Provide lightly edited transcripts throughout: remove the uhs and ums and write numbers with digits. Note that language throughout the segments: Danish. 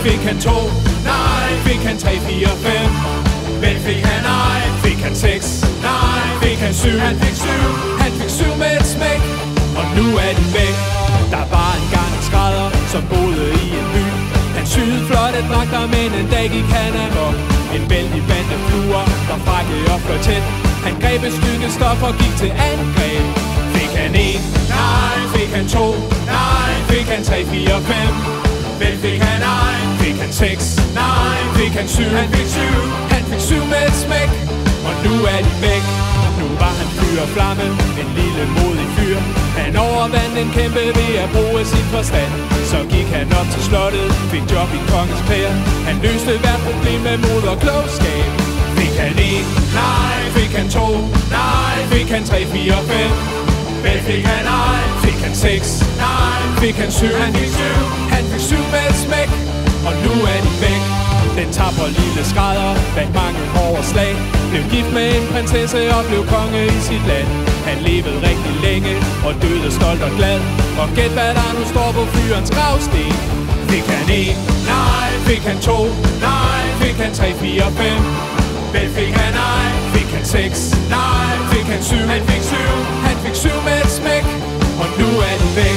Fik han 2? Nej. Fik han 3, 4, 5? Men fik han ej? Fik han 6? Nej. Fik han 7? Han fik 7. Han fik 7 med et smæk. Og nu er de væk. Der var engang en skrædder, som boede i en by. Han syede flotte dragter, men en dag gik han amok. En vældig bande fluer, der frakkede op for tæt. Han greb et stykke stof og gik til angreb. Fik han 1? Nej. Fik han 2? Nej. Fik han 3, 4, 5? Vel fik han ej? Fik han 6? Nej. Fik han 7? Han fik 7. Han fik 7 med et smæk. Og nu er de væk. Nu var han fyr og flamme, en lille modig fyr. Han overvandt en kæmpe ved at bruge sin forstand. Så gik han op til slottet, fik job i kongens klæder. Han løste hvert problem med mod og klogskab. Fik han 1? Nej. Fik han 2? Nej. Fik han 3, 4, 5? Vel fik han ej? Fik han 6? Nej. Fik han 7? Han fik 7. Han fik 7 med et smæk. Og nu er de væk. Den tapper lille skrædder bag mange hårde slag. Blev gift med en prinsesse og blev konge i sit land. Han levede rigtig længe og døde stolt og glad. Og gæt hvad der nu står på fyrens gravsten. Fik han 1? Nej. Fik han 2? Nej. Fik han 3, 4, 5? Vel fik han ej? Fik han 6? Nej. Fik han 7? Han fik 7. Han fik 7 med et smæk. Og nu er de væk.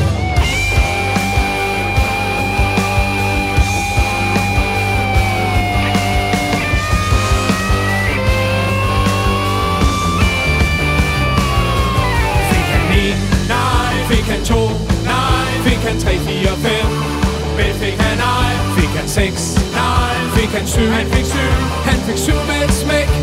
Fik han 2? Nej. Fik han 3, 4, 5? Vel fik han ej? Fik han 6? Nej. Fik han 7? Han fik 7. Han fik 7 med et smæk.